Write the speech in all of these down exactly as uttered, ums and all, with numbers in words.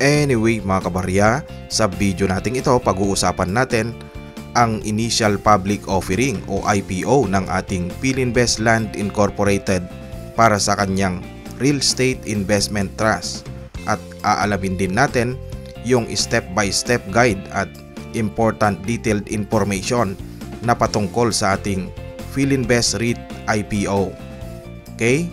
Anyway mga kabarya, sa video natin ito pag-uusapan natin ang initial public offering o I P O ng ating Philinvest Land Incorporated para sa kanyang Real Estate Investment Trust, at aalamin din natin yung step-by-step guide at important detailed information na patungkol sa ating Philinvest REIT I P O. Okay?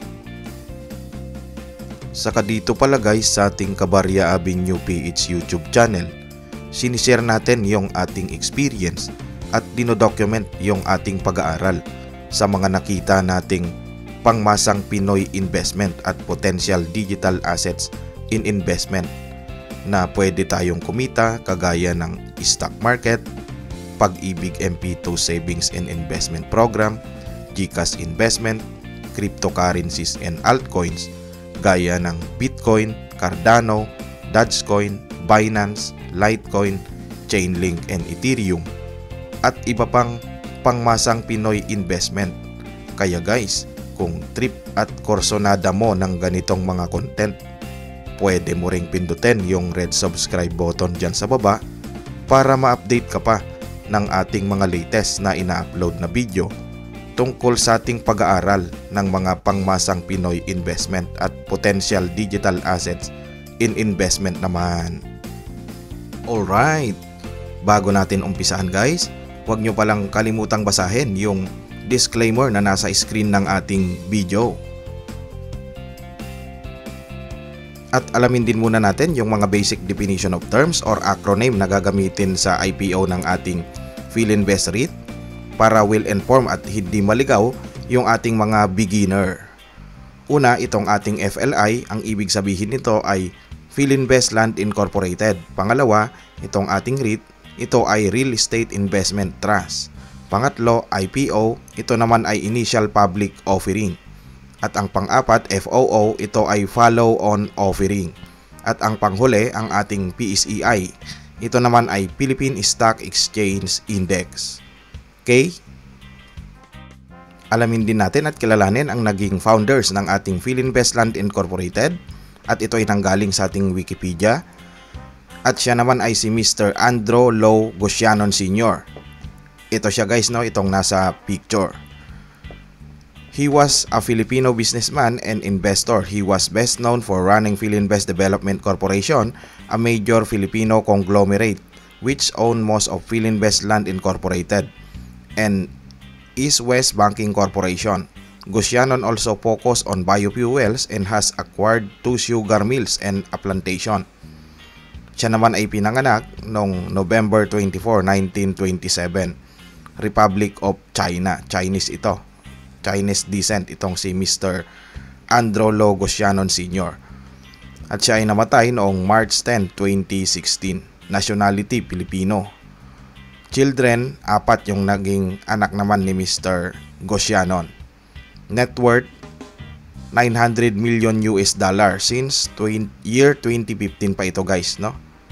Saka dito pala guys, sa ating Kabarya Avenue P H YouTube channel, sinishare natin yung ating experience at dinodocument yung ating pag-aaral sa mga nakita nating pangmasang Pinoy investment at potential digital assets in investment na pwede tayong kumita, kagaya ng stock market, Pag-ibig M P two Savings and Investment Program, GCash Investment, cryptocurrencies and altcoins gaya ng Bitcoin, Cardano, Dogecoin, Binance, Litecoin, Chainlink and Ethereum, at iba pang pangmasang Pinoy investment. Kaya guys, kung trip at korsonada mo ng ganitong mga content, pwede mo ring pindutin yung red subscribe button dyan sa baba para ma-update ka pa ng ating mga latest na ina-upload na video tungkol sa ating pag-aaral ng mga pangmasang Pinoy investment at potential digital assets in investment naman. Alright, bago natin umpisahan guys, huwag nyo palang kalimutang basahin yung disclaimer na nasa screen ng ating video. At alamin din muna natin yung mga basic definition of terms or acronym na gagamitin sa I P O ng ating Philinvest REIT para well-informed at hindi maligaw yung ating mga beginner. Una, itong ating F L I, ang ibig sabihin nito ay Philinvest Land Incorporated. Pangalawa, itong ating REIT, ito ay Real Estate Investment Trust. Pangatlo, I P O, ito naman ay Initial Public Offering. At ang pang-apat, F O O, ito ay Follow-on Offering. At ang panghuli, ang ating P S E I, ito naman ay Philippine Stock Exchange Index. Okay? Alamin din natin at kilalanin ang naging founders ng ating Philinvest Land Incorporated, at ito ay nanggaling sa ating Wikipedia. At siya naman ay si Mister Andrew Lo Gocianon Senior Ito siya guys, no, itong nasa picture. He was a Filipino businessman and investor. He was best known for running Philinvest Development Corporation, a major Filipino conglomerate which owned most of Philinvest Land Incorporated and East West Banking Corporation. Gocianon also focused on biofuels and has acquired two sugar mills and a plantation. Siya naman ay pinanganak noong November twenty-fourth, nineteen twenty-seven. Republic of China. Chinese ito. Chinese descent itong si Mister Andrew Lo Gocianon Senior At siya ay namatay noong March tenth, twenty sixteen. Nationality, Filipino. Children, apat yung naging anak naman ni Mister Gocianon. Net worth, nine hundred million U S dollar since year twenty fifteen pa ito guys, no?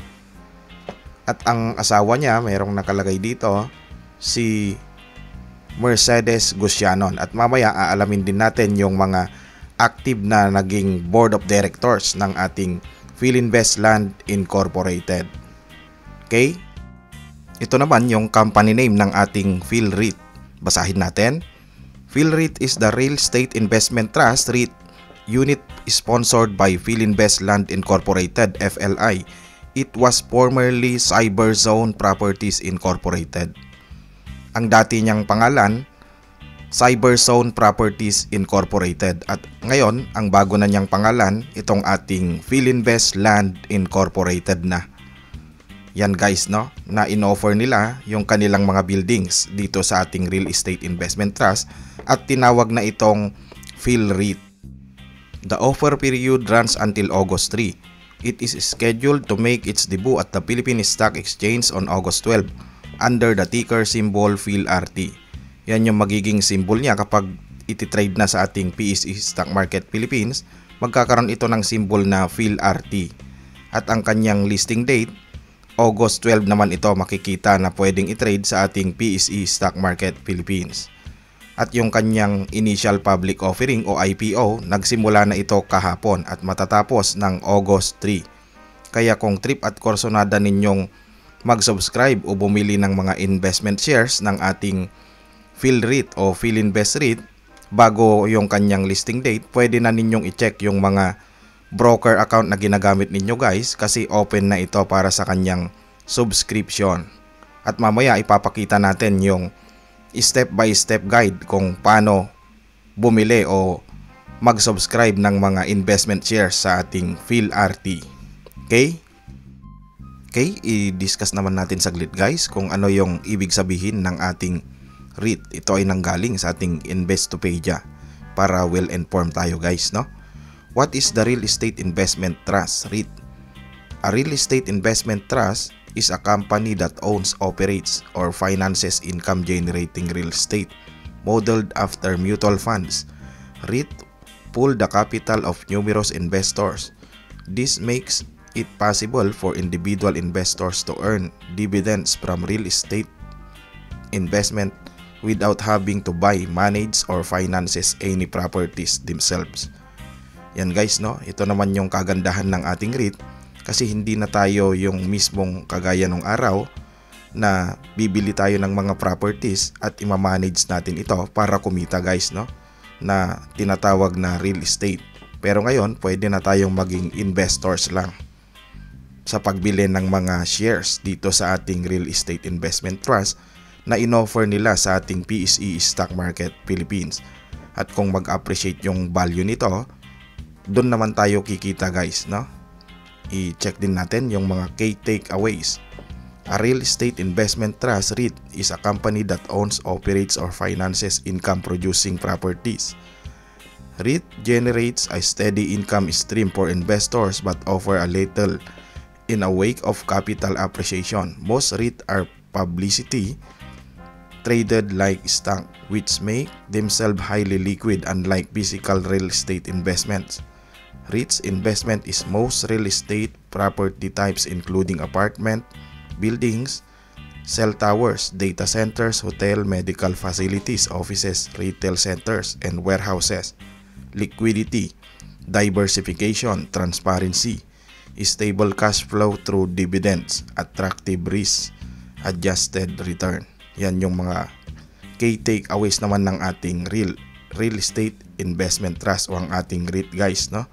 At ang asawa niya, mayroong nakalagay dito, si Mercedes Gocianon. At mamaya aalamin din natin yung mga active na naging board of directors ng ating Philinvest Land Incorporated. Okay? Ito naman yung company name ng ating PhilREIT. Basahin natin. PhilREIT is the Real Estate Investment Trust REIT unit sponsored by Philinvest Land Incorporated F L I. It was formerly Cyberzone Properties Incorporated. Ang dati niyang pangalan, Cyberzone Properties Incorporated, at ngayon ang bago na niyang pangalan, itong ating Philinvest Land Incorporated na. Yan guys, no, na in-offer nila yung kanilang mga buildings dito sa ating Real Estate Investment Trust at tinawag na itong PhilREIT. The offer period runs until August third. It is scheduled to make its debut at the Philippine Stock Exchange on August twelfth under the ticker symbol PhilRT. Yan yung magiging symbol niya kapag ititrade na sa ating P S E Stock Market Philippines, magkakaroon ito ng symbol na PhilRT. At ang kanyang listing date, August twelfth naman ito makikita na pwedeng i-trade sa ating P S E Stock Market Philippines. At yung kanyang initial public offering o I P O, nagsimula na ito kahapon at matatapos ng August third. Kaya kung trip at kursonada ninyong mag-subscribe o bumili ng mga investment shares ng ating PhilREIT o PhilInvest REIT bago yung kanyang listing date, pwede na ninyong i-check yung mga broker account na ginagamit ninyo guys, kasi open na ito para sa kanyang subscription. At mamaya ipapakita natin yung step by step guide kung paano bumili o mag-subscribe ng mga investment shares sa ating PhilRT. Okay? Okay, i-discuss naman natin saglit guys kung ano yung ibig sabihin ng ating REIT. Ito ay nanggaling sa ating Investopedia para well-informed tayo guys, no? What is the Real Estate Investment Trust, REIT? A Real Estate Investment Trust is a company that owns, operates, or finances income-generating real estate modeled after mutual funds. REIT pool the capital of numerous investors. This makes it possible for individual investors to earn dividends from real estate investment without having to buy, manage, or finances any properties themselves. Yan guys, no? Ito naman yung kagandahan ng ating REIT, kasi hindi na tayo yung mismong kagaya nung araw na bibili tayo ng mga properties at ima-manage natin ito para kumita guys, no? Na tinatawag na real estate. Pero ngayon, pwede na tayong maging investors lang sa pagbili ng mga shares dito sa ating Real Estate Investment Trust na inoffer nila sa ating P S E Stock Market Philippines. At kung mag-appreciate yung value nito, doon naman tayo kikita guys, no? I-check din natin yung mga key takeaways. A Real Estate Investment Trust REIT is a company that owns, operates, or finances income-producing properties. REIT generates a steady income stream for investors but offer a little in a wake of capital appreciation. Most REIT are publicity traded like stock, which make themselves highly liquid unlike physical real estate investments. REIT's investment is most real estate property types including apartment, buildings, cell towers, data centers, hotel, medical facilities, offices, retail centers, and warehouses. Liquidity, diversification, transparency, stable cash flow through dividends, attractive risk-adjusted return. Yan yung mga key takeaways naman ng ating real real estate investment trust o ang ating REIT guys, no?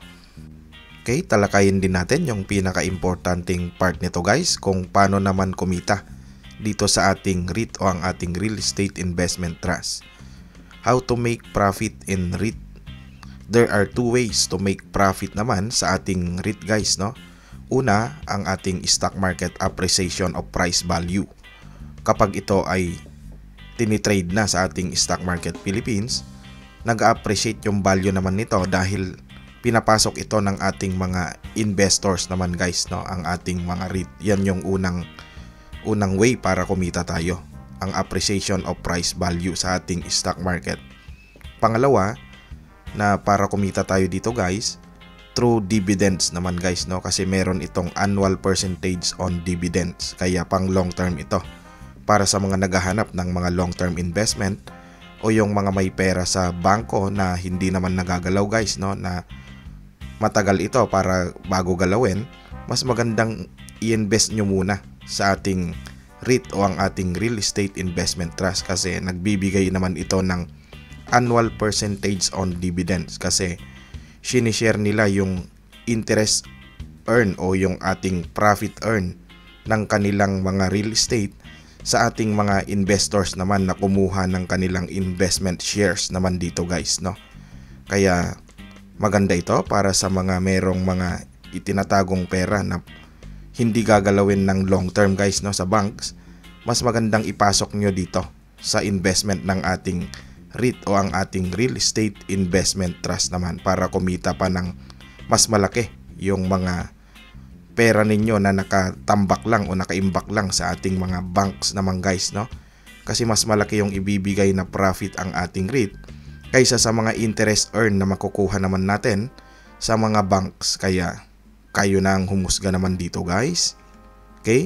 Okay, talakayin din natin yung pinaka-importanting part nito guys, kung paano naman kumita dito sa ating REIT o ang ating real estate investment trust. How to make profit in REIT? There are two ways to make profit naman sa ating REIT guys, no? Una, ang ating stock market appreciation of price value. Kapag ito ay tinitrade na sa ating stock market Philippines, nag-appreciate yung value naman nito dahil pinapasok ito ng ating mga investors naman guys, no? Ang ating mga REIT. Yan yung unang unang way para kumita tayo, ang appreciation of price value sa ating stock market. Pangalawa, na para kumita tayo dito guys, through dividends naman guys, no? Kasi meron itong annual percentage on dividends, kaya pang long term ito para sa mga naghahanap ng mga long term investment o yung mga may pera sa bangko na hindi naman nagagalaw guys, no? Na matagal ito para bago galawin. Mas magandang i-invest nyo muna sa ating REIT o ang ating Real Estate Investment Trust, kasi nagbibigay naman ito ng annual percentage on dividends, kasi sinishare nila yung interest earn o yung ating profit earn ng kanilang mga real estate sa ating mga investors naman na kumuha ng kanilang investment shares naman dito guys, no? Kaya maganda ito para sa mga merong mga itinatagong pera na hindi gagalawin ng long term guys, no, sa banks. Mas magandang ipasok nyo dito sa investment ng ating REIT o ang ating Real Estate Investment Trust naman para kumita pa ng mas malaki yung mga pera ninyo na nakatambak lang o nakaimbak lang sa ating mga banks naman guys, no? Kasi mas malaki yung ibibigay na profit ang ating REIT kaysa sa mga interest earn na makukuha naman natin sa mga banks. Kaya kayo na ang humusga naman dito guys. Okay?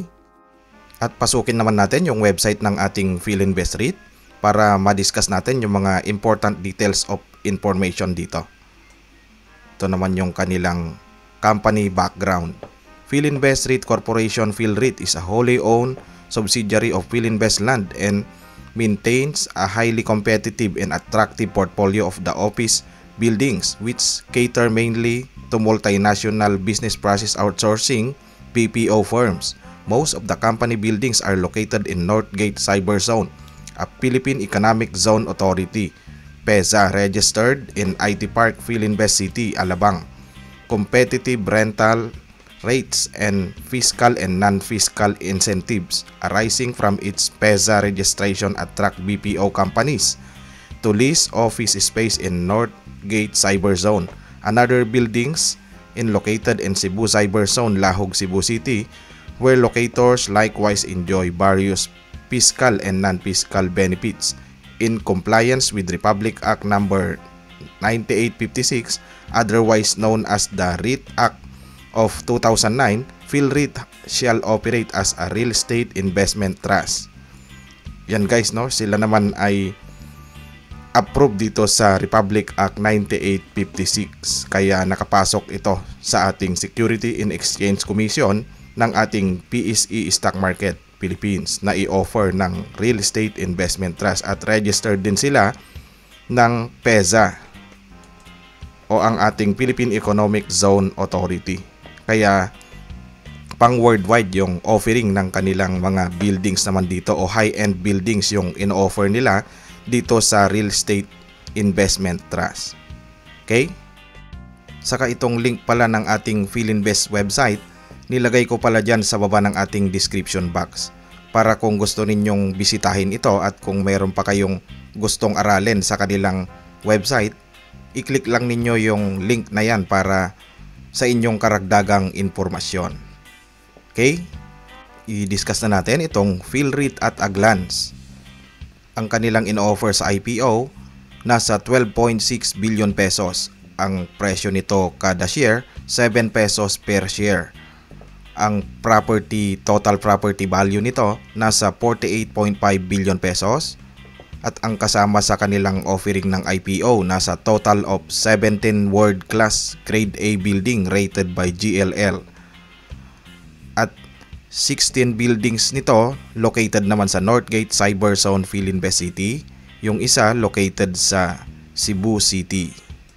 At pasukin naman natin yung website ng ating PhilInvest REIT para ma-discuss natin yung mga important details of information dito. Ito naman yung kanilang company background. Philinvest REIT Corporation PhilREIT is a wholly owned subsidiary of Philinvest Land and maintains a highly competitive and attractive portfolio of the office buildings which cater mainly to multinational business process outsourcing B P O firms. Most of the company buildings are located in Northgate Cyber Zone, a Philippine Economic Zone Authority P E Z A registered in I T Park Philinvest City, Alabang. Competitive rental rates and fiscal and non-fiscal incentives arising from its P E Z A registration attract B P O companies to lease office space in Northgate Cyber Zone. Another buildings in located in Cebu Cyber Zone, Lahog, Cebu City, where locators likewise enjoy various fiscal and non-fiscal benefits in compliance with Republic Act number ninety-eight fifty-six, otherwise known as the REIT Act of two thousand nine. PhilREIT shall operate as a real estate investment trust. Yan guys, no, sila naman ay approved dito sa Republic Act ninety-eight fifty-six, kaya nakapasok ito sa ating Security and Exchange Commission ng ating P S E Stock Market Philippines na i-offer ng Real Estate Investment Trust at registered din sila ng P E Z A o ang ating Philippine Economic Zone Authority. Kaya pang worldwide yung offering ng kanilang mga buildings naman dito o high-end buildings yung in-offer nila dito sa Real Estate Investment Trust. Okay? Saka itong link pala ng ating Philinvest website, nilagay ko pala dyan sa baba ng ating description box para kung gusto ninyong bisitahin ito at kung mayroon pa kayong gustong aralin sa kanilang website, i-click lang ninyo yung link na yan para sa inyong karagdagang informasyon. Okay? I-discuss na natin itong PhilREIT at a glance. Ang kanilang in-offer sa I P O nasa twelve point six billion pesos. Ang presyo nito kada share, seven pesos per share. Ang property, total property value nito nasa forty-eight point five billion pesos. At ang kasama sa kanilang offering ng I P O nasa total of seventeen world-class grade A building rated by G L L. At sixteen buildings nito located naman sa Northgate Cyber Zone, Philinvest City. Yung isa located sa Cebu City.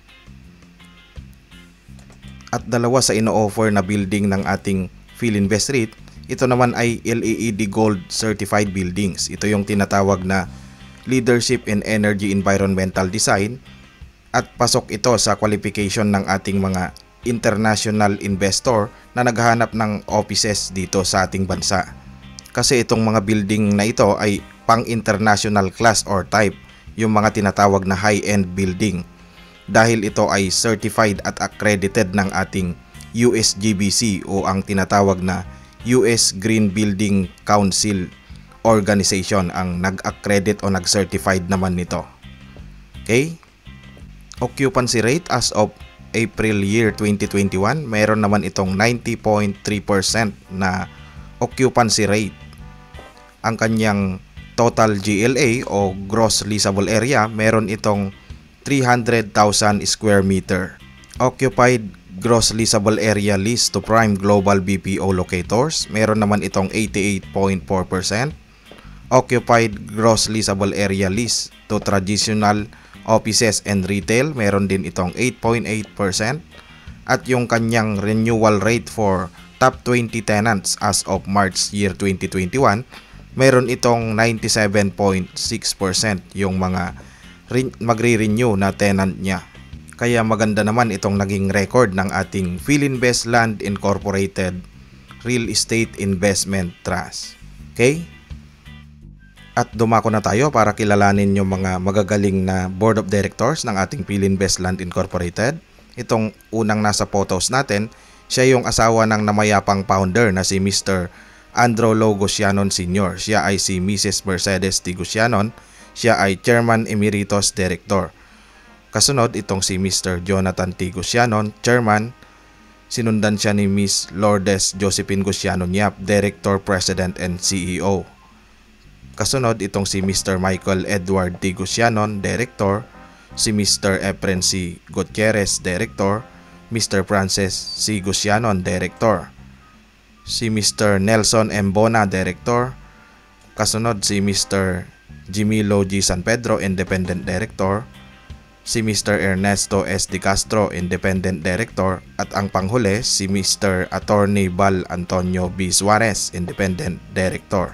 At dalawa sa ino-offer na building ng ating Philinvest REIT, ito naman ay L E E D Gold certified buildings. Ito yung tinatawag na Leadership in Energy Environmental Design at pasok ito sa qualification ng ating mga international investor na naghahanap ng offices dito sa ating bansa. Kasi itong mga building na ito ay pang-international class or type, yung mga tinatawag na high-end building, dahil ito ay certified at accredited ng ating U S G B C o ang tinatawag na U S Green Building Council organization ang nag-accredit o nag-certified naman nito. Okay? Occupancy rate as of April year twenty twenty-one, mayroon naman itong ninety point three percent na occupancy rate. Ang kanyang total G L A o gross leasable area, meron itong three hundred thousand square meter. Occupied gross leasable area lease to prime global B P O locators, meron naman itong eighty-eight point four percent. Occupied gross leasable area lease to traditional offices and retail, meron din itong eight point eight percent. At yung kanyang renewal rate for top twenty tenants as of March year twenty twenty-one, meron itong ninety-seven point six percent yung mga magre-renew na tenant niya. Kaya maganda naman itong naging record ng ating Philinvest Land Incorporated Real Estate Investment Trust. Okay? At dumako na tayo para kilalanin yung mga magagaling na board of directors ng ating Philinvest Land Incorporated. Itong unang nasa photos natin, siya yung asawa ng namayapang founder na si Mister Andrew Low Gocianon Senior Siya ay si Missus Mercedes T. Gocianon. Siya ay Chairman Emeritus Director. Kasunod itong si Mister Jonathan T. Gocianon, Chairman. Sinundan siya ni Miss Lourdes Josephine Gocianon Yap, Director, President and C E O. Kasunod itong si Mister Michael Edward T. Gocianon, Director. Si Mister Efren C. Gutierrez, Director. Mister Francis C. Gocianon, Director. si Mister Nelson M. Bona, Director. Kasunod si Mister Jimilo G. San Pedro, Independent Director. Si Mister Ernesto S. De Castro, Independent Director. At ang panghuli, si Mister Attorney Bal Antonio B. Suarez, Independent Director.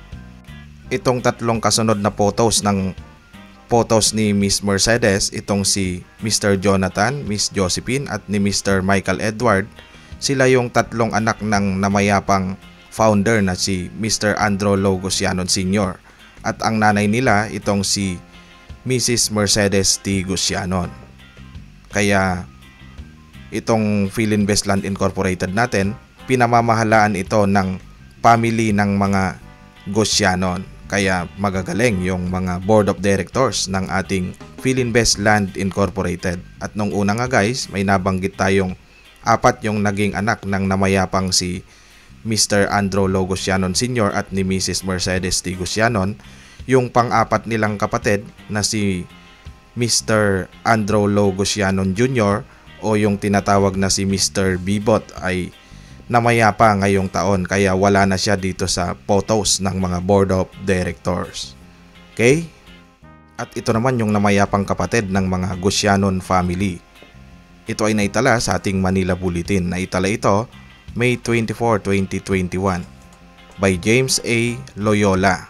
Itong tatlong kasunod na photos ng photos ni Miss Mercedes, itong si Mister Jonathan, Miss Josephine at ni Mister Michael Edward, sila yung tatlong anak ng namayapang founder na si Mister Andrew Lo Gusyanon Senior At ang nanay nila itong si Missus Mercedes T. Gusyanon. Kaya itong Philinvest Land Incorporated natin, pinamamahalaan ito ng family ng mga Gusyanon. Kaya magagaling yung mga board of directors ng ating Philinvest Land Incorporated. At nung una nga guys, may nabanggit tayong apat yung naging anak ng namayapang si Mister Andrew Lo Gusyanon Senior at ni Missus Mercedes T. Gusyanon. Yung pang-apat nilang kapatid na si Mister Andrew Lo Gusyanon Junior o yung tinatawag na si Mister Bibot ay namayapa ngayong taon, kaya wala na siya dito sa photos ng mga board of directors. Okay? At ito naman yung namayapang kapatid ng mga Gusyanon family. Ito ay naitala sa ating Manila Bulletin. Naitala ito May twenty-fourth, twenty twenty-one by James A. Loyola.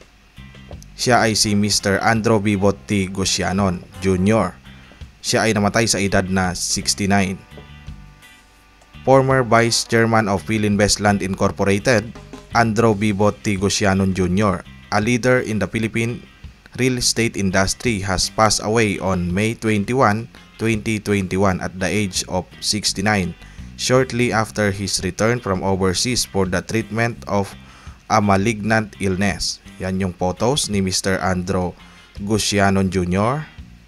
Siya ay si Mister Andrew Bibot T. Gusyanon Junior Siya ay namatay sa edad na sixty-nine. Former Vice Chairman of Philinvest Land Incorporated, Andrew Bibot T. Gusyanon Junior, a leader in the Philippine real estate industry, has passed away on May twenty-first, twenty twenty-one at the age of sixty-nine, shortly after his return from overseas for the treatment of a malignant illness. Yan yung photos ni Mister Andrew Gusyanon Junior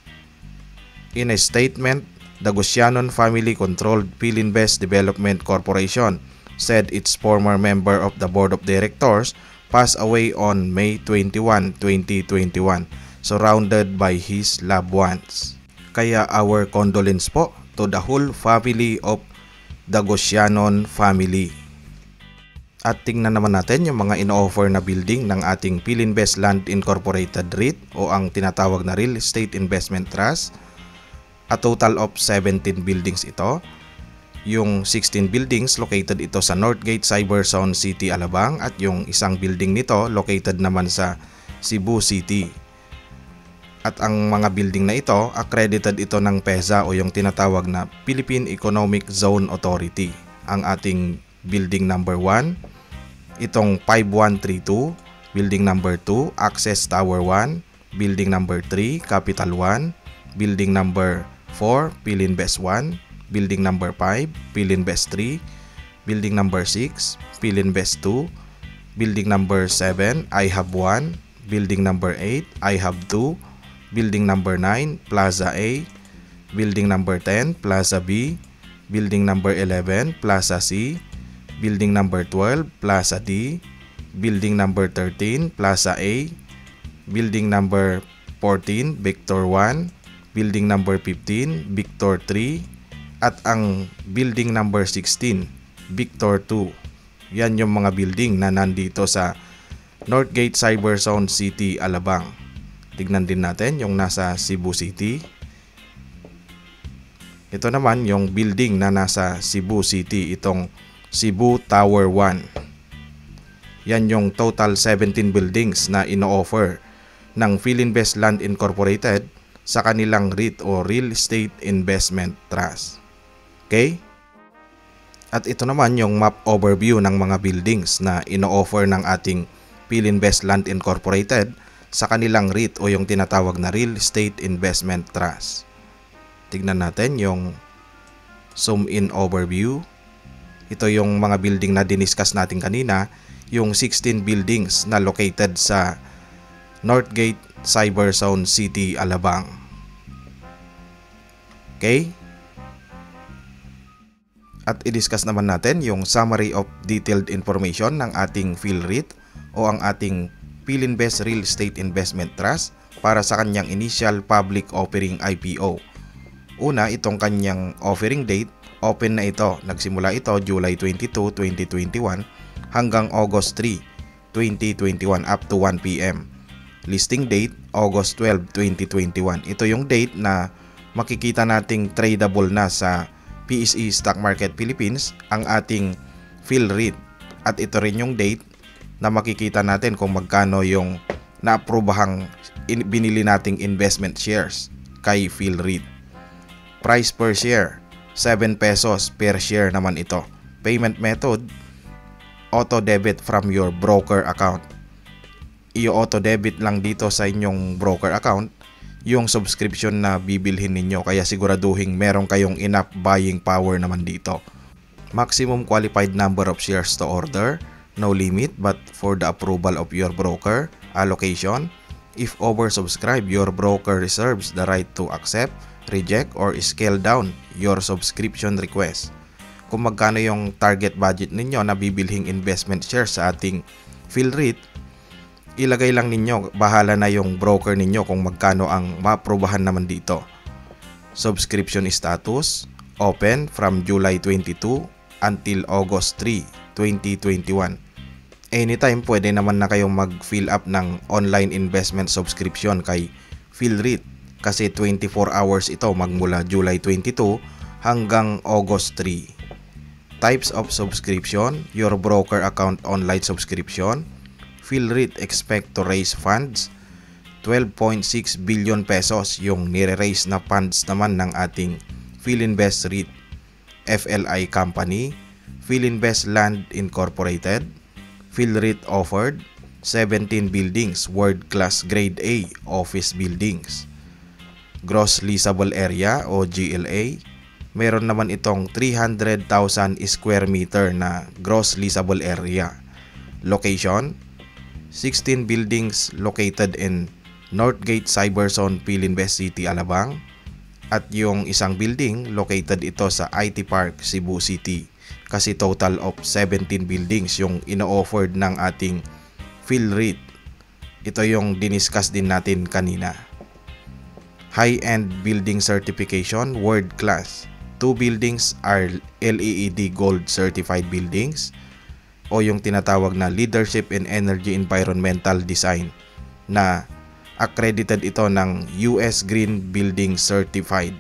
In a statement, the Gusyanon family-controlled Philinvest Development Corporation said its former member of the board of directors passed away on May twenty-first, twenty twenty-one, surrounded by his loved ones. Kaya our condolence po to the whole family of the Gusyanon family. At tingnan naman natin yung mga ino-offer na building ng ating Philinvest Land Incorporated REIT o ang tinatawag na Real Estate Investment Trust. A total of seventeen buildings ito. Yung sixteen buildings located ito sa Northgate Cyberzone City, Alabang, at yung isang building nito located naman sa Cebu City. At ang mga building na ito, accredited ito ng PEZA o yung tinatawag na Philippine Economic Zone Authority. Ang ating building number one, itong five one three two, building number two, Access Tower one, building number three, Capital one, building number four, Philinvest one, building number five, Philinvest three, building number six, Philinvest two, building number seven, I have one, building number eight, I have two, building number nine, Plaza A, building number ten, Plaza B, building number eleven, Plaza C, building number twelve, Plaza D, building number thirteen, Plaza A, building number fourteen, Victor one, building number fifteen, Victor three, at ang building number sixteen, Victor two. Yan yung mga building na nandito sa Northgate Cyberzone City, Alabang. Tignan din natin yung nasa Cebu City. Ito naman yung building na nasa Cebu City, itong Cebu Tower one. Yan yung total seventeen buildings na ino-offer ng Philinvest Land Incorporated sa kanilang REIT o Real Estate Investment Trust. Okay? At ito naman yung map overview ng mga buildings na ino-offer ng ating Philinvest Land Incorporated sa kanilang REIT o yung tinatawag na Real Estate Investment Trust. Tignan natin yung zoom in overview. Ito yung mga building na diniscuss natin kanina, yung sixteen buildings na located sa Northgate Cyberzone City, Alabang. Okay? At i-discuss naman natin yung summary of detailed information ng ating PhilREIT o ang ating Philinvest Real Estate Investment Trust para sa kanyang initial public offering I P O. Una, itong kanyang offering date Open na ito. Nagsimula ito July twenty-two, twenty twenty-one hanggang August three, twenty twenty-one up to one p m Listing date August twelve, twenty twenty-one. Ito yung date na makikita nating tradable na sa P S E Stock Market Philippines ang ating PhilReIT. At ito rin yung date na makikita natin kung magkano yung naaprobahang binili nating investment shares kay PhilReIT. Price per share seven pesos per share naman ito. Payment method auto debit from your broker account. I-auto debit lang dito sa inyong broker account yung subscription na bibilhin ninyo, kaya siguraduhin meron kayong enough buying power naman dito. Maximum qualified number of shares to order, no limit but for the approval of your broker. Allocation, if oversubscribed, your broker reserves the right to accept, reject, or scale down your subscription request. Kung magkano yung target budget ninyo na bibilhing investment shares sa ating PhilReIT, ilagay lang ninyo, bahala na yung broker ninyo kung magkano ang maaprobahan naman dito. Subscription status, open from July twenty-two until August three, twenty twenty-one. Anytime pwede naman na kayong mag-fill up ng online investment subscription kay PhilReIT kasi twenty-four hours ito magmula July twenty-two hanggang August three. Types of subscription, your broker account online subscription. PhilReIT expect to raise funds twelve point six billion pesos yung nire-raise na funds naman ng ating PhilInvest REIT F L I company. PhilInvest Land Incorporated. PhilReIT offered seventeen buildings, world-class grade A office buildings. Gross leasable area o G L A, meron naman itong three hundred thousand square meter na gross leasable area. Location, sixteen buildings located in Northgate Cyberzone, PhilInvest City, Alabang. At yung isang building, located ito sa I T Park, Cebu City. Kasi total of seventeen buildings yung ino-offered ng ating PhilReIT. Ito yung diniscuss din natin kanina. High-end building certification, world class. Two buildings are L E E D Gold certified buildings o yung tinatawag na Leadership in Energy Environmental Design na accredited ito ng U S Green Building Certified.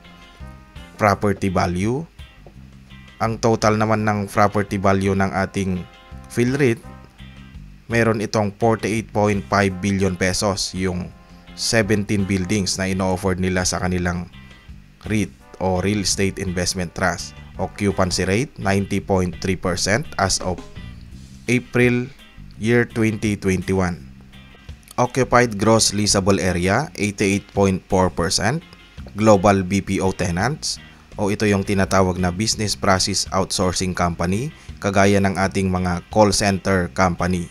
Property value, ang total naman ng property value ng ating PhilReIT, meron itong forty-eight point five billion pesos yung seventeen buildings na ino-offered nila sa kanilang REIT o Real Estate Investment Trust. Occupancy rate ninety point three percent as of April year twenty twenty-one. Occupied gross leasable area eighty-eight point four percent. Global B P O tenants o ito yung tinatawag na business process outsourcing company kagaya ng ating mga call center company.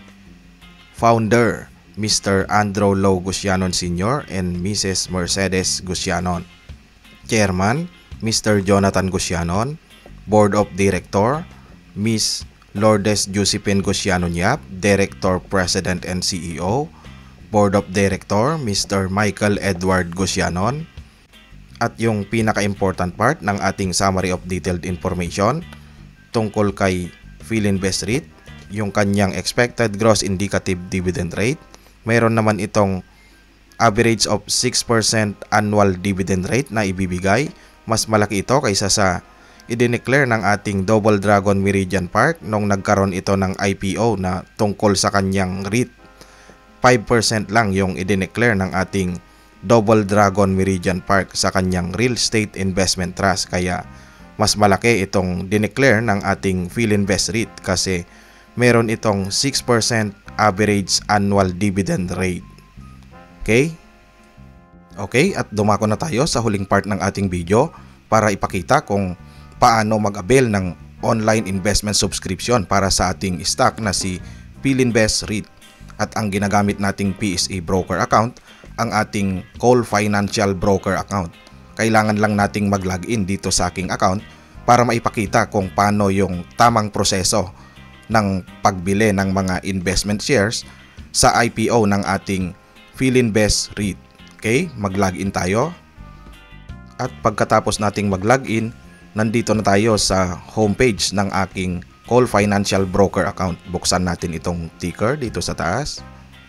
Founder Mister Andrew Low Guscianon Senior and Missus Mercedes Guscianon. Chairman Mister Jonathan Guscianon. Board of Director Miss Lourdes Josephine Guscianon Yap, Director, President and C E O. Board of Director Mister Michael Edward Guscianon. At yung pinaka-important part ng ating summary of detailed information tungkol kay PhilInvest REIT, yung kanyang expected gross indicative dividend rate. Mayroon naman itong average of six percent annual dividend rate na ibibigay. Mas malaki ito kaysa sa i-declare ng ating Double Dragon Meridian Park nung nagkaroon ito ng I P O na tungkol sa kanyang REIT. five percent lang yung i-declare ng ating Double Dragon Meridian Park sa kanyang Real Estate Investment Trust. Kaya mas malaki itong dineclare ng ating PhilInvest REIT kasi meron itong six percent average annual dividend rate. Okay? Okay, at dumako na tayo sa huling part ng ating video para ipakita kung paano mag-avail ng online investment subscription para sa ating stock na si PhilInvest REIT. At ang ginagamit nating P S E broker account, ang ating Cole Financial broker account. Kailangan lang nating mag-login dito sa aking account para maipakita kung paano yung tamang proseso ng pagbili ng mga investment shares sa I P O ng ating PhilInvest REIT. Okay, mag-login tayo. At pagkatapos nating mag-login, nandito na tayo sa homepage ng aking Call Financial Broker account. Buksan natin itong ticker dito sa taas.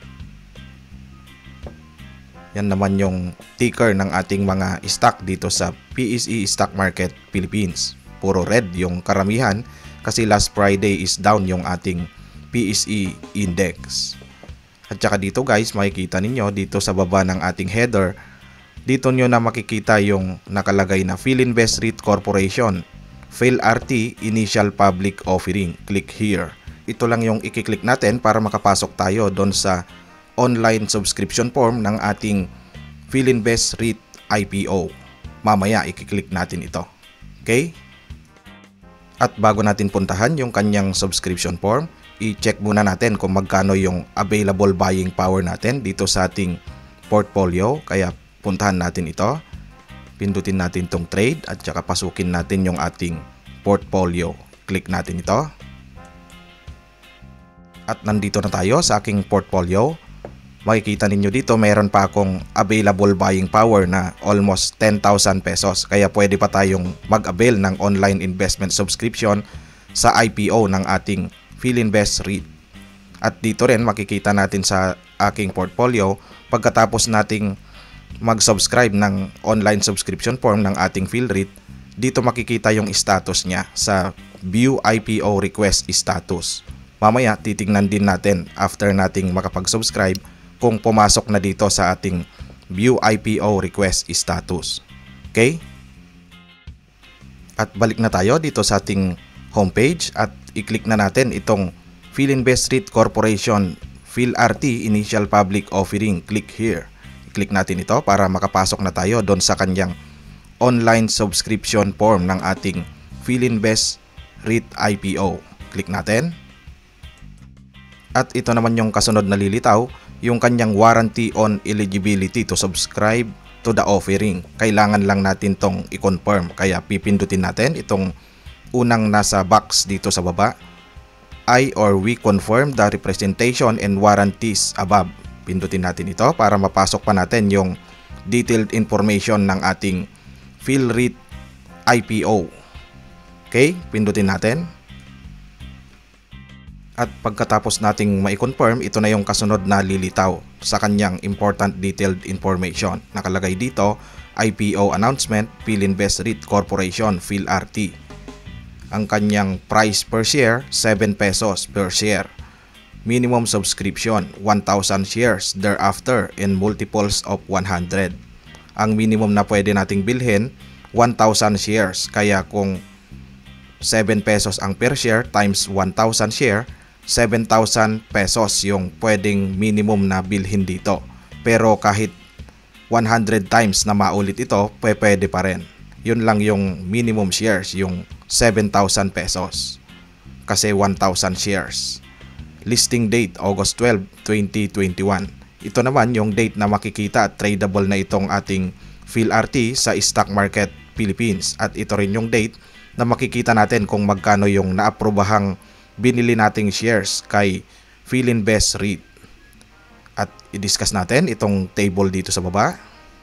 Yan naman yung ticker ng ating mga stock dito sa P S E Stock Market Philippines. Puro red yung karamihan kasi last Friday is down yung ating P S E index. At saka dito guys, makikita ninyo dito sa baba ng ating header, dito nyo na makikita yung nakalagay na Philinvest REIT Corporation, P H I L R T Initial Public Offering. Click here. Ito lang yung i-click natin para makapasok tayo doon sa online subscription form ng ating Philinvest REIT I P O. Mamaya i-click natin ito. Okay? At bago natin puntahan yung kanyang subscription form, i-check muna natin kung magkano yung available buying power natin dito sa ating portfolio. Kaya puntahan natin ito. Pindutin natin tong trade at saka pasukin natin yung ating portfolio. Click natin ito. At nandito na tayo sa aking portfolio. Makikita ninyo dito meron pa akong available buying power na almost ten thousand pesos. Kaya pwede pa tayong mag-avail ng online investment subscription sa I P O ng ating Philinvest REIT. At dito rin makikita natin sa aking portfolio pagkatapos nating mag-subscribe ng online subscription form ng ating PhilREIT, dito makikita yung status niya sa View I P O Request Status. Mamaya titingnan din natin after nating makapag-subscribe kung pumasok na dito sa ating View I P O Request Status. Okay? At balik na tayo dito sa ating homepage at i-click na natin itong Philinvest REIT Corporation P H I L R T Initial Public Offering. Click here. I-click natin ito para makapasok na tayo doon sa kanyang online subscription form ng ating Philinvest REIT I P O. Click natin. At ito naman yung kasunod na lilitaw, yung kanyang warranty on eligibility to subscribe to the offering. Kailangan lang natin tong i-confirm. Kaya pipindutin natin itong unang nasa box dito sa baba. I or we confirm the representation and warranties above. Pindutin natin ito para mapasok pa natin yung detailed information ng ating PhilREIT I P O. Okay, pindutin natin. At pagkatapos nating mai-confirm, ito na yung kasunod na lilitaw sa kanyang important detailed information. Nakalagay dito, I P O announcement, Philinvest REIT Corporation, P H I L R T. Ang kanyang price per share, seven pesos per share. Minimum subscription, one thousand shares thereafter in multiples of one hundred. Ang minimum na pwede nating bilhin, one thousand shares. Kaya kung seven pesos ang per share times one thousand share, seven thousand pesos yung pwedeng minimum na bilhin dito. Pero kahit one hundred times na maulit ito, pwede pa rin. Yun lang yung minimum shares, yung seven thousand pesos. Kasi one thousand shares. Listing date, August twelfth, twenty twenty-one. Ito naman yung date na makikita at tradable na itong ating P H I L R T sa Stock Market Philippines. At ito rin yung date na makikita natin kung magkano yung naaprobahang binili nating shares kay Philinvest REIT. At i-discuss natin itong table dito sa baba.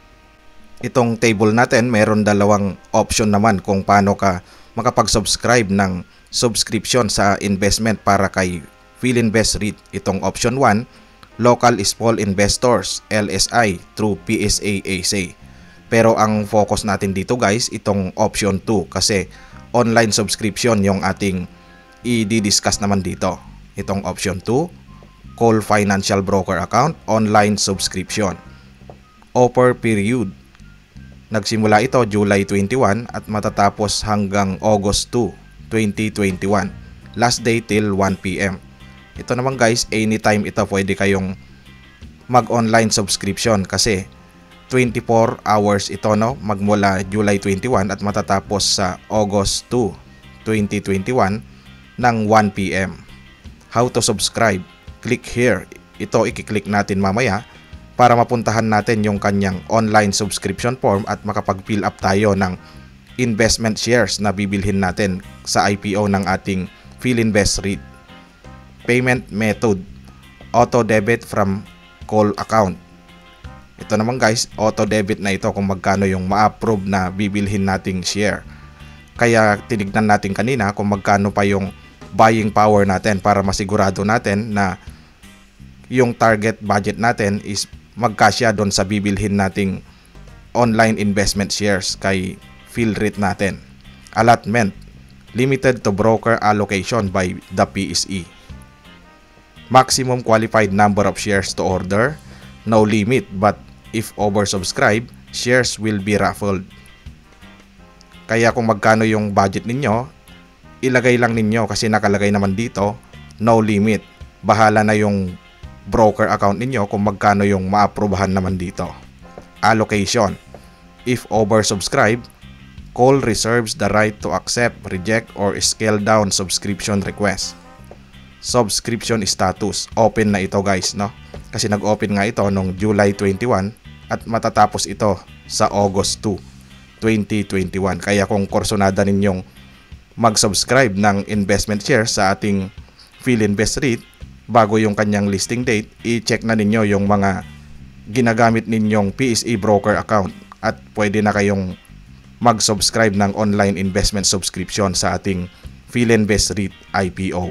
Itong table natin, meron dalawang option naman kung paano ka makapag-subscribe ng subscription sa investment para kay Philinvest REIT. Itong option one, Local Small Investors, L S I, through P S A S A. Pero ang focus natin dito guys, itong option two kasi online subscription yung ating i-discuss naman dito. Itong option two, Call Financial Broker Account, Online Subscription. Offer period, nagsimula ito July twenty-first at matatapos hanggang August second, twenty twenty-one. Last day till one p m Ito naman guys, anytime ito pwede kayong mag-online subscription kasi twenty-four hours ito, no? Magmula July twenty-first at matatapos sa August second, twenty twenty-one ng one p m How to subscribe? Click here. Ito i-click natin mamaya para mapuntahan natin yung kanyang online subscription form at makapag-fill up tayo ng investment shares na bibilhin natin sa I P O ng ating Philinvest REIT. Payment method, auto debit from call account. Ito naman guys, auto debit na ito kung magkano yung ma-approve na bibilhin nating share. Kaya tinignan natin kanina kung magkano pa yung buying power natin para masigurado natin na yung target budget natin is magkasya doon sa bibilhin nating online investment shares kay Philreit natin. Allotment, limited to broker allocation by the P S E. Maximum qualified number of shares to order, no limit, but if oversubscribed, shares will be raffled. Kaya kung magkano yung budget ninyo, ilagay lang ninyo kasi nakalagay naman dito, no limit. Bahala na yung broker account ninyo kung magkano yung maaprubahan naman dito. Allocation, if oversubscribed, call reserves the right to accept, reject, or scale down subscription request. Subscription status, open na ito guys, no? Kasi nag-open nga ito noong July twenty-one at matatapos ito sa August two, twenty twenty-one. Kaya kung kursonada ninyong mag-subscribe ng investment share sa ating Philinvest REIT bago yung kanyang listing date, i-check na ninyo yung mga ginagamit ninyong P S E broker account at pwede na kayong mag-subscribe ng online investment subscription sa ating Philinvest REIT I P O.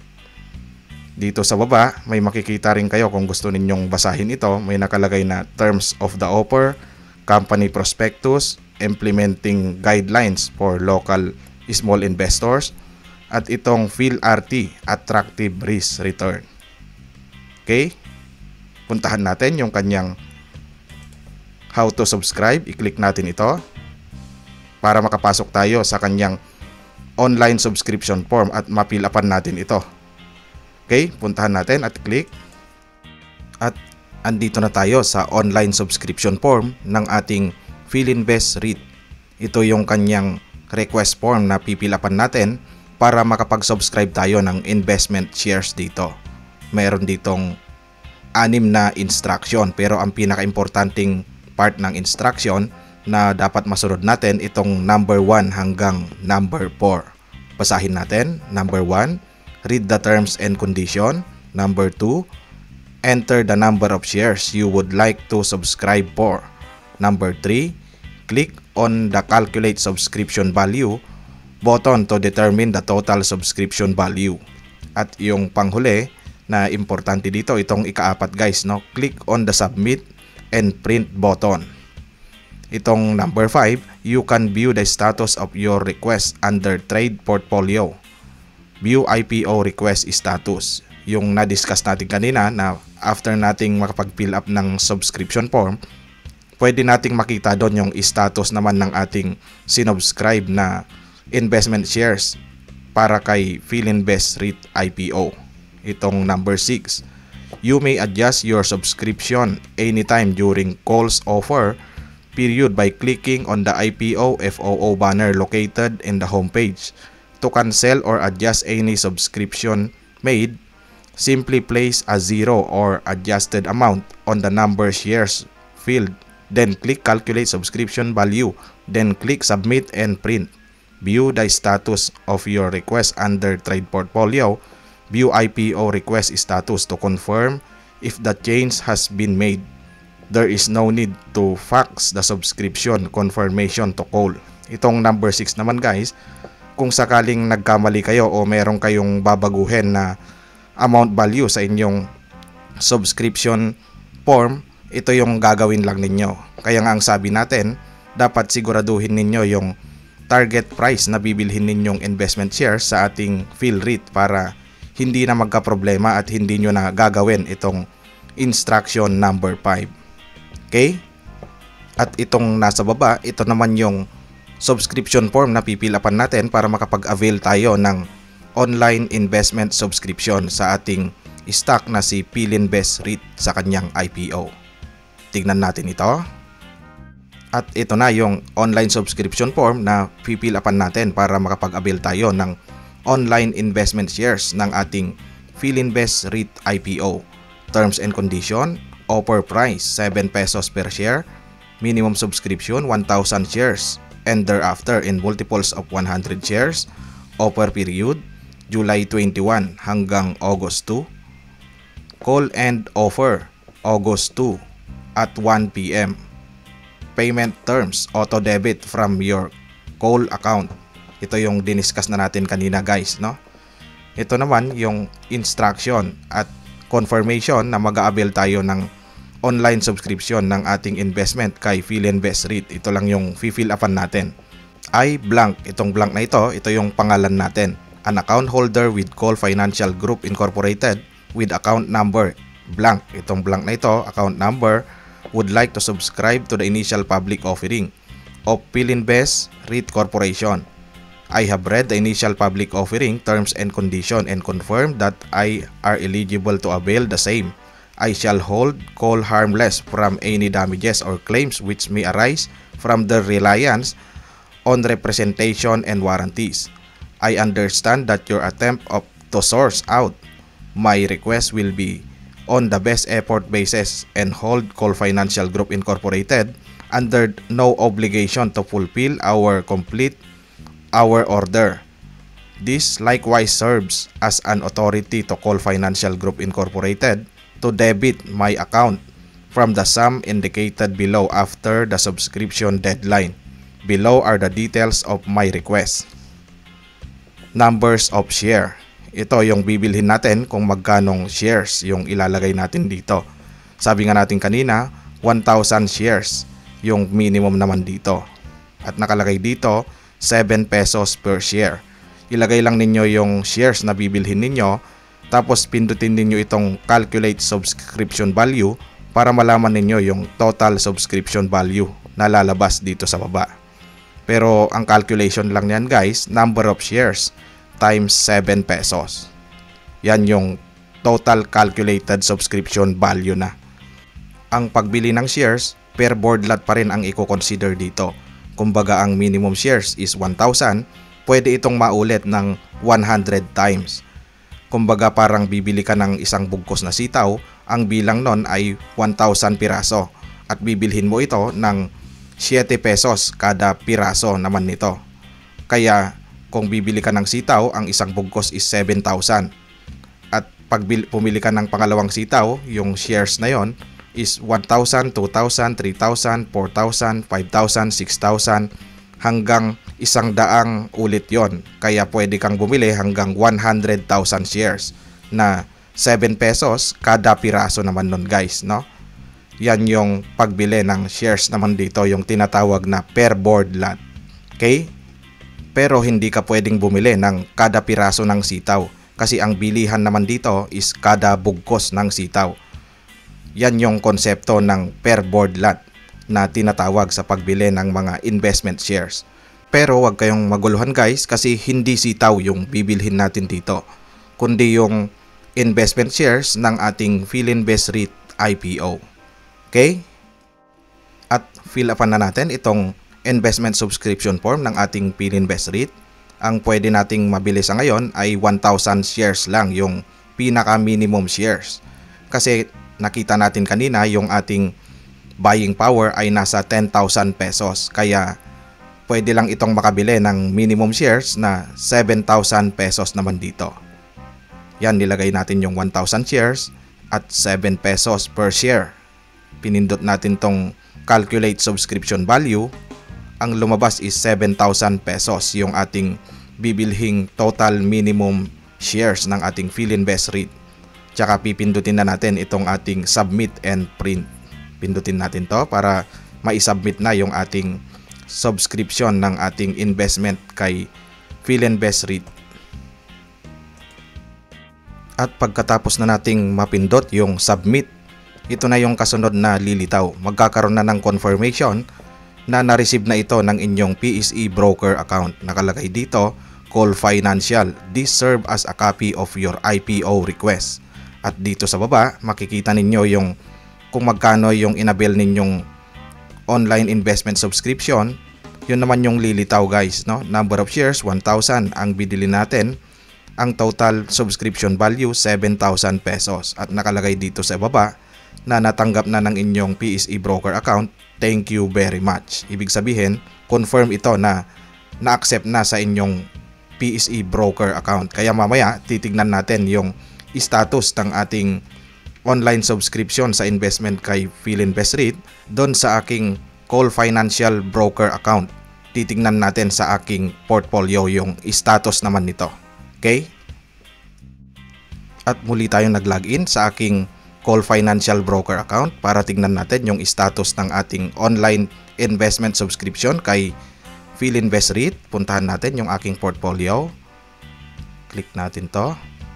Dito sa baba, may makikita rin kayo kung gusto ninyong basahin ito. May nakalagay na terms of the offer, company prospectus, implementing guidelines for local small investors, at itong PhilRT, attractive risk return. Okay? Puntahan natin yung kanyang how to subscribe. I-click natin ito para makapasok tayo sa kanyang online subscription form at mapilapan natin ito. Okay, puntahan natin at click. At andito na tayo sa online subscription form ng ating Philinvest REIT. Ito yung kanyang request form na pipilapan natin para makapag-subscribe tayo ng investment shares dito. Meron ditong anim na instruction, pero ang pinaka-importanting part ng instruction na dapat masunod natin itong number one hanggang number four. Basahin natin. Number one, read the terms and condition. Number two, enter the number of shares you would like to subscribe for. Number three, click on the calculate subscription value button to determine the total subscription value. At yung panghuli na importante dito, itong ikaapat guys, no? Click on the submit and print button. Itong number five, you can view the status of your request under trade portfolio. View I P O request status. Yung na-discuss natin kanina na after nating makapag-fill up ng subscription form, pwede nating makita doon yung status naman ng ating sinubscribe na investment shares para kay Philinvest REIT I P O. Itong number six, you may adjust your subscription anytime during calls offer period by clicking on the I P O F O O banner located in the homepage. To cancel or adjust any subscription made, simply place a zero or adjusted amount on the number shares field, then click calculate subscription value, then click submit and print. View the status of your request under trade portfolio. View I P O request status to confirm if the change has been made. There is no need to fax the subscription confirmation to call. Itong number six naman guys, kung sakaling nagkamali kayo o meron kayong babaguhin na amount value sa inyong subscription form, ito yung gagawin lang ninyo. Kaya nga ang sabi natin, dapat siguraduhin ninyo yung target price na bibilhin ninyong investment shares sa ating Philreit para hindi na magka-problema at hindi nyo na gagawin itong instruction number five. Okay? At itong nasa baba, ito naman yung subscription form na pipilapan natin para makapag-avail tayo ng online investment subscription sa ating stock na si Philinvest REIT sa kanyang I P O. Tignan natin ito. At ito na yung online subscription form na pipilapan natin para makapag-avail tayo ng online investment shares ng ating Philinvest REIT I P O. Terms and condition, offer price seven pesos per share, minimum subscription one thousand shares, and thereafter in multiples of one hundred shares. Offer period July twenty-one hanggang August two. Call and offer August two at one p m Payment terms, auto debit from your call account. Ito yung diniscuss na natin kanina guys, no? Ito naman yung instruction at confirmation na mag-a-avail tayo ng online subscription ng ating investment kay Philinvest REIT. Ito lang yung fill upan natin. I blank, itong blank na ito, ito yung pangalan natin. An account holder with Call Financial Group Incorporated with account number blank. Itong blank na ito, account number, would like to subscribe to the initial public offering of Philinvest REIT Corporation. I have read the initial public offering terms and condition and confirm that I are eligible to avail the same. I shall hold call harmless from any damages or claims which may arise from the reliance on representation and warranties. I understand that your attempt of to source out my request will be on the best effort basis and hold Call Financial Group Incorporated under no obligation to fulfill our complete our order. This likewise serves as an authority to Call Financial Group Incorporated to debit my account from the sum indicated below after the subscription deadline. Below are the details of my request. Numbers of share. Ito yung bibilhin natin kung magkanong shares yung ilalagay natin dito. Sabi nga natin kanina, one thousand shares yung minimum naman dito. At nakalagay dito, seven pesos per share. Ilagay lang ninyo yung shares na bibilhin ninyo, tapos pindutin ninyo itong calculate subscription value para malaman ninyo yung total subscription value na lalabas dito sa baba. Pero ang calculation lang yan guys, number of shares times seven pesos. Yan yung total calculated subscription value na. Ang pagbili ng shares, per board lot pa rin ang i-consider dito. Kumbaga ang minimum shares is one thousand, pwede itong maulit ng one hundred times. Kumbaga parang bibili ka ng isang bugkos na sitaw, ang bilang nun ay one thousand piraso at bibilhin mo ito ng seven pesos kada piraso naman nito. Kaya kung bibili ka ng sitaw, ang isang bugkos is seven thousand. At pag pumili ka ng pangalawang sitaw, yung shares na yon is one thousand, two thousand, three thousand, four thousand, five thousand, six thousand hanggang isang daang ulit yon. Kaya pwede kang bumili hanggang one hundred thousand shares na seven pesos kada piraso naman nun guys, no? Yan yung pagbili ng shares naman dito, yung tinatawag na per board lot. Okay? Pero hindi ka pwedeng bumili ng kada piraso ng sitaw kasi ang bilihan naman dito is kada bugkos ng sitaw. Yan yung konsepto ng per board lot na tinatawag sa pagbili ng mga investment shares. Pero wag kayong maguluhan guys kasi hindi sitaw yung bibilhin natin dito, kundi yung investment shares ng ating Philinvest REIT I P O. Okay? At fill upan na natin itong investment subscription form ng ating Philinvest REIT. Ang pwede nating mabili sa ngayon ay one thousand shares lang, yung pinaka minimum shares. Kasi nakita natin kanina yung ating buying power ay nasa ten thousand pesos. Kaya pwede lang itong makabili ng minimum shares na seven thousand pesos naman dito. Yan, nilagay natin yung one thousand shares at seven pesos per share. Pinindot natin tong calculate subscription value. Ang lumabas is seven thousand pesos yung ating bibilhing total minimum shares ng ating Philinvest REIT. Tsaka pipindutin na natin itong ating submit and print. Pindutin natin to para ma-submit na yung ating subscription ng ating investment kay Philinvest REIT. At pagkatapos na nating mapindot yung submit, ito na yung kasunod na lilitaw. Magkakaroon na ng confirmation na na-receive na ito ng inyong P S E broker account. Nakalagay dito, Call Financial. This serve as a copy of your I P O request. At dito sa baba, makikita ninyo yung kung magkano yung inabil ninyong online investment subscription. Yun naman yung lilitaw guys, no? Number of shares, one thousand. Ang bidili natin, ang total subscription value, seven thousand pesos. At nakalagay dito sa baba na natanggap na ng inyong P S E broker account. Thank you very much. Ibig sabihin, confirm ito na na-accept na sa inyong P S E broker account. Kaya mamaya, titignan natin yung status ng ating online subscription sa investment kay Philinvest REIT doon sa aking Call Financial broker account. titingnan natin sa aking portfolio yung status naman nito. Okay? At muli tayong nag-login sa aking Call Financial Broker account para tignan natin yung status ng ating online investment subscription kay Philinvest REIT. Puntahan natin yung aking portfolio. Click natin to.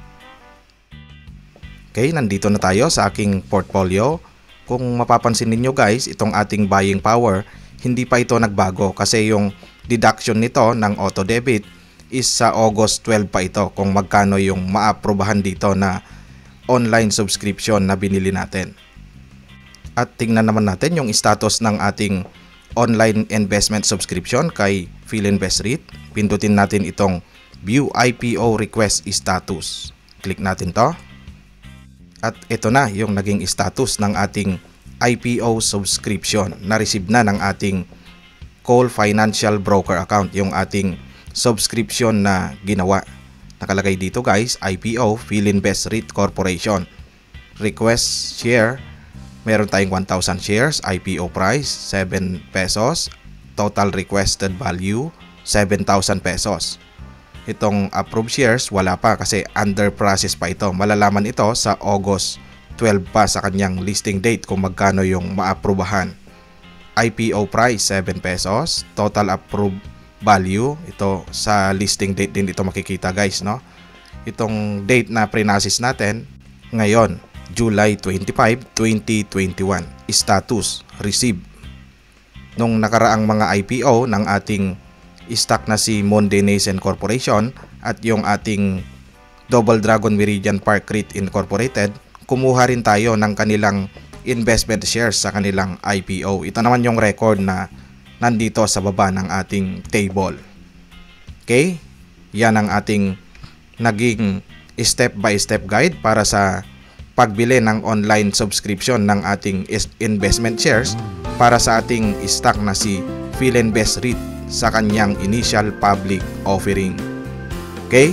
Okay, nandito na tayo sa aking portfolio. Kung mapapansin ninyo guys, itong ating buying power, hindi pa ito nagbago kasi yung deduction nito ng auto debit is sa August twelve pa ito kung magkano yung maaprobahan dito na online subscription na binili natin. At tingnan naman natin yung status ng ating online investment subscription kay Philinvest REIT. Pindutin natin itong View I P O Request Status. Click natin to. At ito na yung naging status ng ating I P O subscription. Na-receive na ng ating Call Financial Broker account yung ating subscription na ginawa. Nakalagay dito guys, I P O Philinvest REIT Corporation. Request share, meron tayong one thousand shares, I P O price seven pesos, total requested value seven thousand pesos. Itong approved shares wala pa kasi under process pa ito. Malalaman ito sa August twelve pa sa kanyang listing date kung magkano yung maaprubahan. I P O price seven pesos, total approved value ito sa listing date din ito makikita guys, no? Itong date na pre-process natin ngayon, July twenty-five, twenty twenty-one. Status received. Nung nakaraang mga I P O ng ating stock na si Monde Nation Corporation at yung ating Double Dragon Meridian Park REIT Incorporated, kumuha rin tayo ng kanilang investment shares sa kanilang I P O. Ito naman yung record na nandito sa baba ng ating table. Okay? Yan ang ating naging step by step guide para sa pagbili ng online subscription ng ating investment shares para sa ating stock na si Philinvest REIT sa kanyang initial public offering. Okay?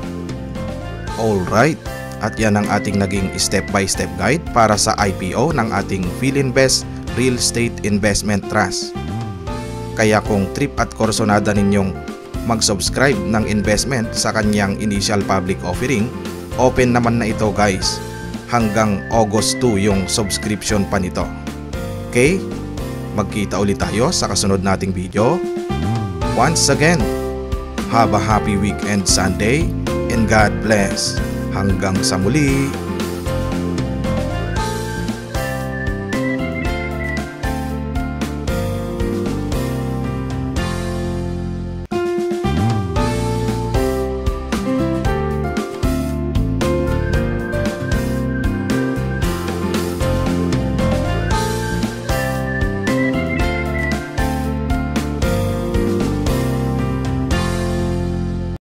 Alright. At yan ang ating naging step-by-step guide para sa I P O ng ating Philinvest Real Estate Investment Trust. Kaya kung trip at korsonada ninyong mag-subscribe ng investment sa kanyang initial public offering, open naman na ito guys. Hanggang August two yung subscription pa nito. Okay? Magkita ulit tayo sa kasunod nating video. Once again, have a happy weekend Sunday and God bless. Hanggang sa muli.